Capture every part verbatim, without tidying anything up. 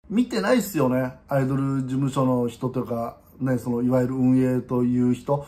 見てないっすよね。アイドル事務所の人とか、ね、そのいわゆる運営という人。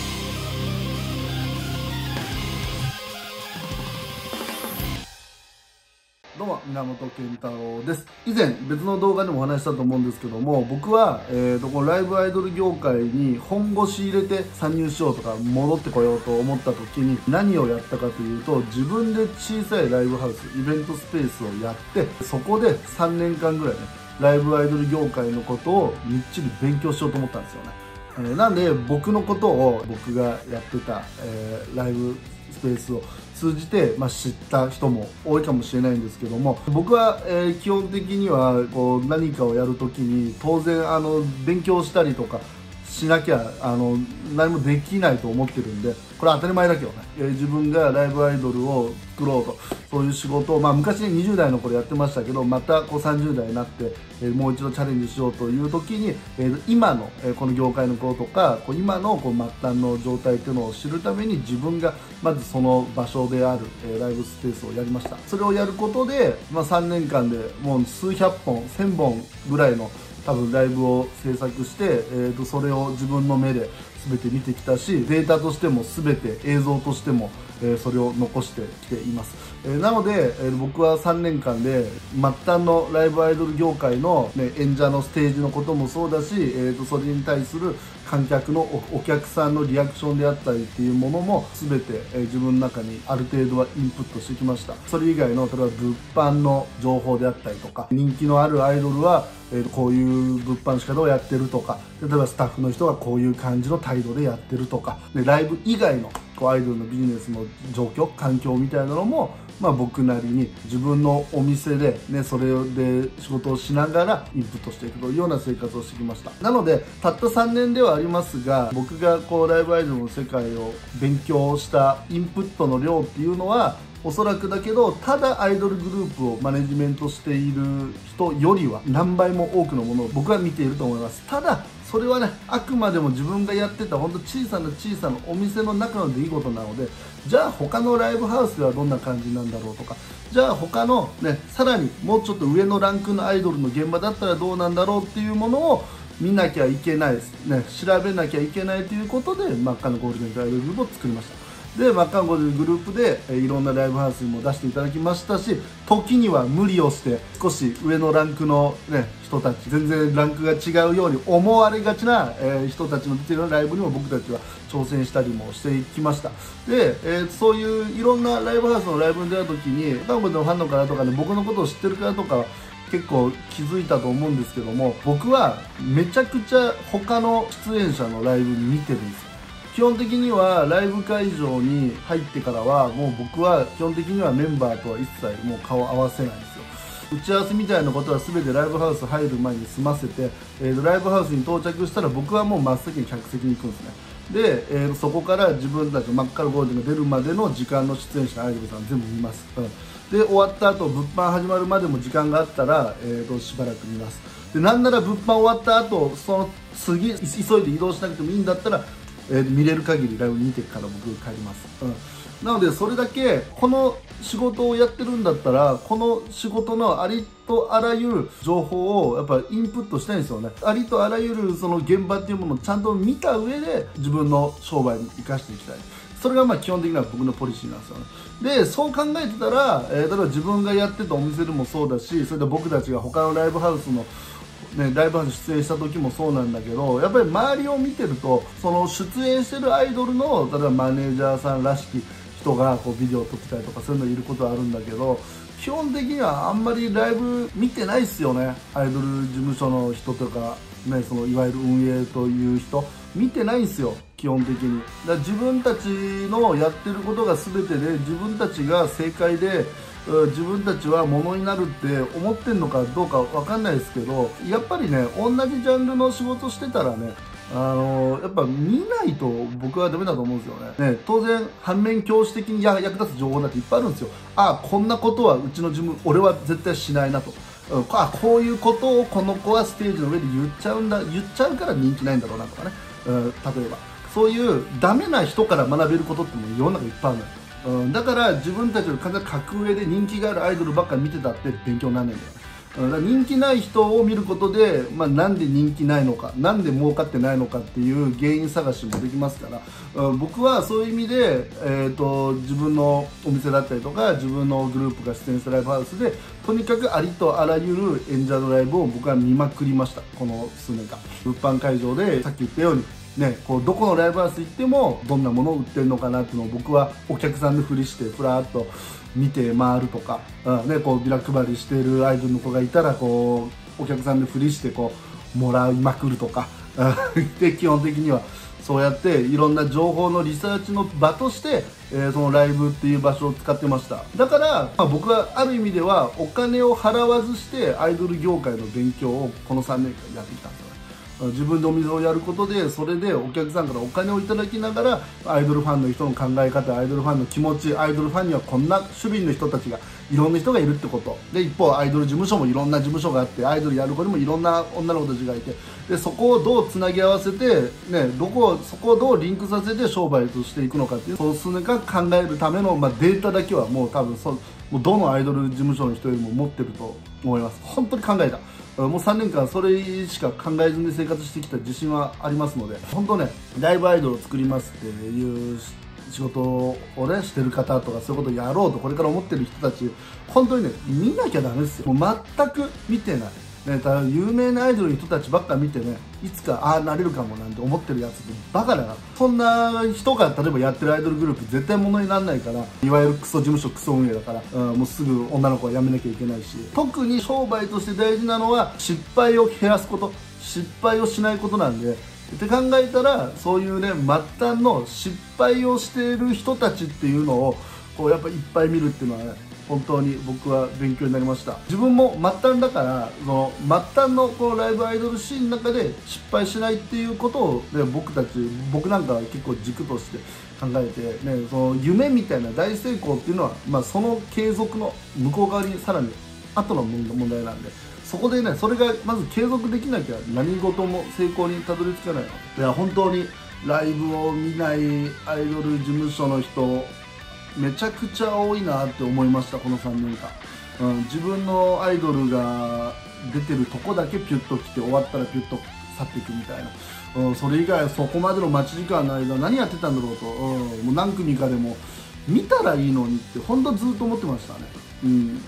どうも、源健太郎です。以前、別の動画でもお話ししたと思うんですけども、僕は、えーと、このライブアイドル業界に本腰入れて参入しようとか、戻ってこようと思った時に、何をやったかというと、自分で小さいライブハウス、イベントスペースをやって、そこでさんねんかんぐらいね、ライブアイドル業界のことをみっちり勉強しようと思ったんですよね。えー、なんで、僕のことを、僕がやってた、えー、ライブスペースを通じて、まあ、知った人も多いかもしれないんですけども、僕は、えー、基本的にはこう何かをやるときに当然あの勉強したりとかしなきゃあの何もできないと思ってるんで、これは当たり前だけどね、えー、自分がライブアイドルを作ろうと、そういう仕事を、まあ、昔にじゅう代の頃やってましたけど、またこうさんじゅう代になって、えー、もう一度チャレンジしようという時に、えー、今の、えー、この業界のこととかこう今のこう末端の状態っていうのを知るために、自分がまずその場所である、えー、ライブスペースをやりました。それをやることで、まあ、さんねんかんでもう数百本せんぼんぐらいの多分ライブを制作して、えー、とそれを自分の目で全て見てきたし、データとしても全て映像としても、えー、それを残してきています。えー、なので、えー、僕はさんねんかんで末端のライブアイドル業界の、ね、演者のステージのこともそうだし、えー、とそれに対する観客の お, お客さんのリアクションであったりっていうものも全て、えー、自分の中にある程度はインプットしてきました。それ以外の例えば物販の情報であったりとか、人気のあるアイドルは、えー、とこういう物販の仕方をやってるとか、例えばスタッフの人がこういう感じの態度でやってるとか、でライブ以外のこうアイドルのビジネスの状況、環境みたいなのも、まあ、僕なりに自分のお店で、ね、それで仕事をしながらインプットしていくというような生活をしてきました。なのでたったさんねんではありますが、僕がこうライブアイドルの世界を勉強したインプットの量っていうのは、おそらくだけどただアイドルグループをマネジメントしている人よりは何倍も多くのものを僕は見ていると思います。ただそれはね、あくまでも自分がやってた本当小さな小さなお店の中の出来事なので、じゃあ他のライブハウスではどんな感じなんだろうとか、じゃあ他のね、さらにもうちょっと上のランクのアイドルの現場だったらどうなんだろうっていうものを見なきゃいけないですね、調べなきゃいけないということで真っ赤なゴールデンアイドルグループを作りました。で真っ赤なゴールデングループで、えー、いろんなライブハウスにも出していただきましたし、時には無理をして少し上のランクの、ね、人たち、全然ランクが違うように思われがちな、えー、人たちの出ているライブにも僕たちは挑戦したりもしていきました。で、えー、そういういろんなライブハウスのライブに出た時に、韓国のファンの方とかね、僕のことを知ってる方とか結構気づいたと思うんですけども、僕はめちゃくちゃ他の出演者のライブ見てるんですよ。基本的にはライブ会場に入ってからはもう僕は基本的にはメンバーとは一切もう顔合わせないんですよ。打ち合わせみたいなことは全てライブハウス入る前に済ませて、えー、ライブハウスに到着したら僕はもう真っ先に客席に行くんですね。で、えー、そこから自分たちの真っ赤なゴールデンが出るまでの時間の出演者のアイドルさん全部見ます、うん、で終わった後物販始まるまでも時間があったら、えー、としばらく見ます。でなんなら物販終わった後その次急いで移動しなくてもいいんだったら、えー、見れる限りライブ見てから僕帰ります、うん、なのでそれだけこの仕事をやってるんだったら、この仕事のありとあらゆる情報をやっぱインプットしたいんですよね。ありとあらゆるその現場っていうものをちゃんと見た上で自分の商売に生かしていきたい。それがまあ基本的な僕のポリシーなんですよね。でそう考えてたら、えー、例えば自分がやってたお店でもそうだし、それで僕たちが他のライブハウスのね、ライブハウス出演した時もそうなんだけど、やっぱり周りを見てるとその出演してるアイドルの例えばマネージャーさんらしき人がこうビデオを撮ってたりとかそういうのいることはあるんだけど、基本的にはあんまりライブ見てないっすよね。アイドル事務所の人とか、ね、そのいわゆる運営という人見てないんですよ基本的に。だから自分たちのやってることが全てで自分たちが正解で自分たちはものになるって思ってるのかどうかわかんないですけど、やっぱりね同じジャンルの仕事してたらね、あのー、やっぱ見ないと僕はダメだと思うんですよね。ね、当然反面教師的に役立つ情報だっていっぱいあるんですよ。ああこんなことはうちの事務俺は絶対しないなと、うん、あこういうことをこの子はステージの上で言っちゃうんだ言っちゃうから人気ないんだろうなとかね、うん、例えばそういうダメな人から学べることっても世の中いっぱいあるのよ。うん、だから自分たちの完全に格上で人気があるアイドルばっかり見てたって勉強にならないんだよ。 だから人気ない人を見ることで、まあ、なんで人気ないのか、なんで儲かってないのかっていう原因探しもできますから、うん、僕はそういう意味で、えーと、自分のお店だったりとか自分のグループが出演したライブハウスでとにかくありとあらゆる演者のライブを僕は見まくりました。この数年間物販会場でさっき言ったようにね、こうどこのライブハウス行ってもどんなものを売ってるのかなっていうのを僕はお客さんのふりしてふらっと見て回るとか、うんね、こうビラ配りしているアイドルの子がいたらこうお客さんでふりしてこうもらいまくるとかで基本的にはそうやっていろんな情報のリサーチの場として、えー、そのライブっていう場所を使ってました。だから、まあ、僕はある意味ではお金を払わずしてアイドル業界の勉強をこのさんねんかんやってきたんですよ。自分でお店をやることでそれでお客さんからお金をいただきながらアイドルファンの人の考え方、アイドルファンの気持ち、アイドルファンにはこんな種類の人たちがいろんな人がいるってことで、一方アイドル事務所もいろんな事務所があってアイドルやる子にもいろんな女の子たちがいて、でそこをどうつなぎ合わせて、ね、どこそこをどうリンクさせて商売としていくのかっていうそう数年間考えるための、まあ、データだけはもう多分そもうどのアイドル事務所の人よりも持ってると思います。本当に考えた。もうさんねんかんそれしか考えずに生活してきた自信はありますので、本当ねライブアイドルを作りますっていう仕事をねしてる方とかそういうことをやろうとこれから思ってる人たち本当にね見なきゃダメですよ。もう全く見てない、ね、ただ有名なアイドルの人たちばっか見てねいつかああなれるかもなんて思ってるやつってバカだな。そんな人が例えばやってるアイドルグループ絶対物にならないから、いわゆるクソ事務所クソ運営だから、うん、もうすぐ女の子は辞めなきゃいけないし、特に商売として大事なのは失敗を減らすこと、失敗をしないことなんでって考えたら、そういうね末端の失敗をしている人たちっていうのをこうやっぱいっぱい見るっていうのはね本当に僕は勉強になりました。自分も末端だからその末端のこのライブアイドルシーンの中で失敗しないっていうことを、ね、僕たち僕なんかは結構軸として考えて、ね、その夢みたいな大成功っていうのは、まあ、その継続の向こう側にさらに後の問題なんで、そこでねそれがまず継続できなきゃ何事も成功にたどり着かないの。いや本当にライブを見ないアイドル事務所の人めちゃくちゃ多いなって思いました。このさんねんかん、うん、自分のアイドルが出てるとこだけピュッと来て終わったらピュッと去っていくみたいな、うん、それ以外はそこまでの待ち時間の間何やってたんだろうと、うん、もう何組かでも見たらいいのにって本当ずっと思ってましたね。うん、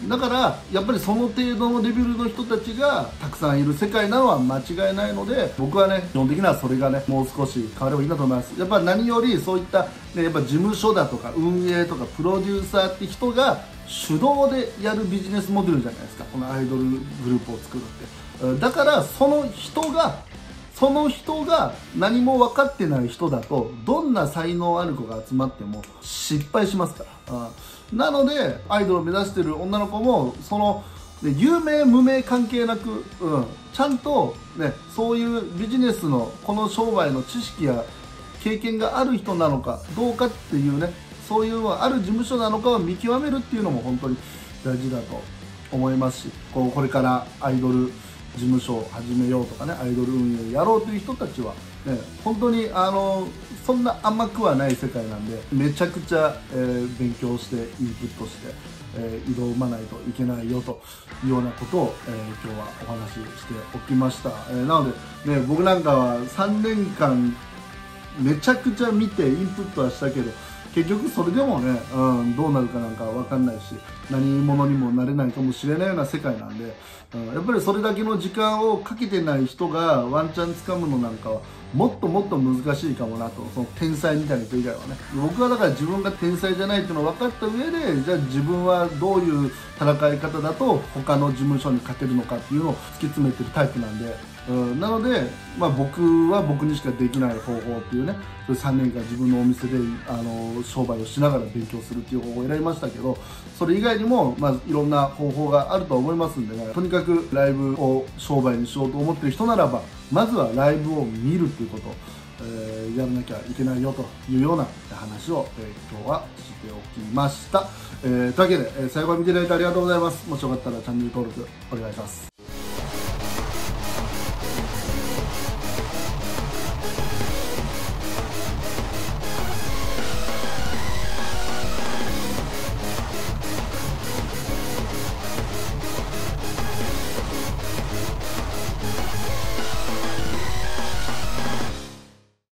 だからやっぱりその程度のレベルの人たちがたくさんいる世界なのは間違いないので、僕はね基本的にはそれがねもう少し変わればいいなと思います。やっぱ何よりそういった、ね、やっぱ事務所だとか運営とかプロデューサーって人が主導でやるビジネスモデルじゃないですか、このアイドルグループを作るって。だからその人がその人が何も分かってない人だとどんな才能ある子が集まっても失敗しますから、うん、なのでアイドルを目指してる女の子もその有名無名関係なく、うん、ちゃんと、ね、そういうビジネスのこの商売の知識や経験がある人なのかどうかっていうね、そういうある事務所なのかを見極めるっていうのも本当に大事だと思いますし、こうこれからアイドル事務所を始めようとかねアイドル運営やろうという人たちは、ね、本当にあのそんな甘くはない世界なんでめちゃくちゃ、えー、勉強してインプットして、えー、挑まないといけないよというようなことを、えー、今日はお話ししておきました。えー、なので、ね、僕なんかはさんねんかんめちゃくちゃ見てインプットはしたけど結局それでもね、うん、どうなるかなんか分かんないし何者にもなれないかもしれないような世界なんで、うん、やっぱりそれだけの時間をかけてない人がワンチャン掴むのなんかはもっともっと難しいかもなと、その天才みたいな人以外はね。僕はだから自分が天才じゃないっていうのを分かった上でじゃあ自分はどういう戦い方だと他の事務所に勝てるのかっていうのを突き詰めてるタイプなんで、うん、なので、まあ、僕は僕にしかできない方法っていうね、それさんねんかん自分のお店であの商売をしながら勉強するっていう方法を選びましたけど、それ以外にも、まあ、いろんな方法があると思いますんでね、とにかくライブを商売にしようと思ってる人ならばまずはライブを見るっていうことを、えー、やらなきゃいけないよというような話を、えー、今日はしておきました。えー、というわけで、えー、最後まで見ていただいてありがとうございます。もしよかったらチャンネル登録お願いします。